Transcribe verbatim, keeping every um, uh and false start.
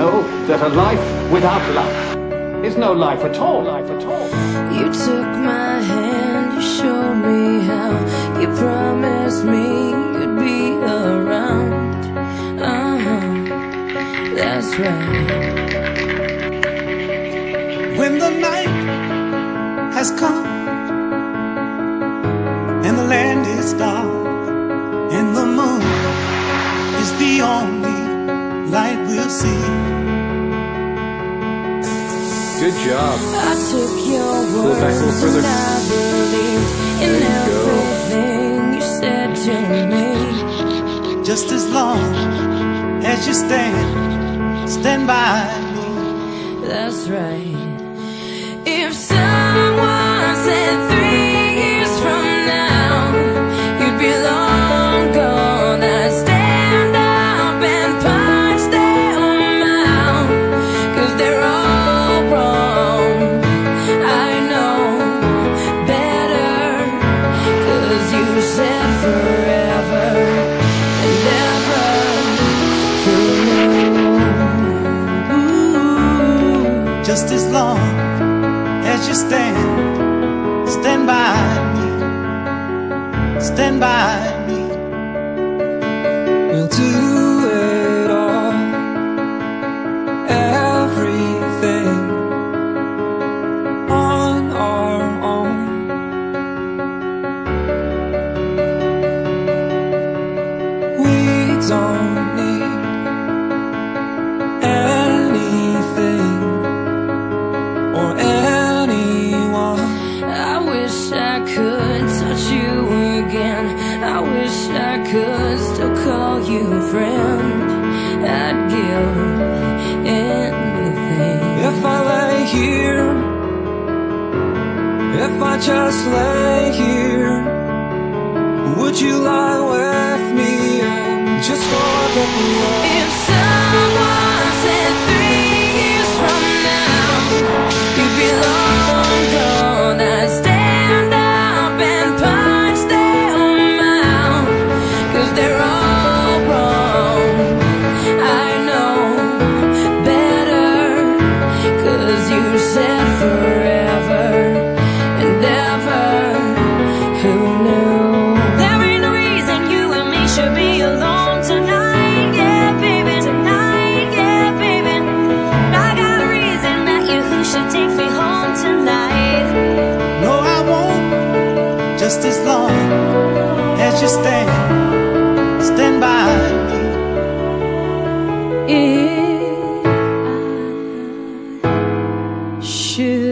know that a life without love is no life at all, life at all. You took my hand, you showed me how, you promised me you'd be around. Uh-huh, that's right. When the night has come and the land is dark and the moon is the only light we'll see. Good job. I took your words and I believed in everything you said to me. Just as long as you stand, stand by me. That's right. If someone said three years from now you'd be long gone, I'd stand up and punch them out, 'cause they're all wrong. I know better, 'cause you said forever and ever. Who knew? Just as long as you stand, stand by me, stand by me. We'll do it all, everything on our own. We don't need anything or anyone. I wish I could touch you again. I wish I could still call you friend. I'd give anything. If I lay here, if I just lay here, would you lie with me and just forget me all? If someone said three years from now you'd be long gone, I'd stand up and punch them out, 'cause they're all wrong. I know better, 'cause you said forever and ever. Who knew? There ain't no reason you and me should be alone tonight, yeah baby, tonight, yeah baby. I got a reason that you should take me home tonight. No, I won't. Just as long as you stand, stand by me. If I should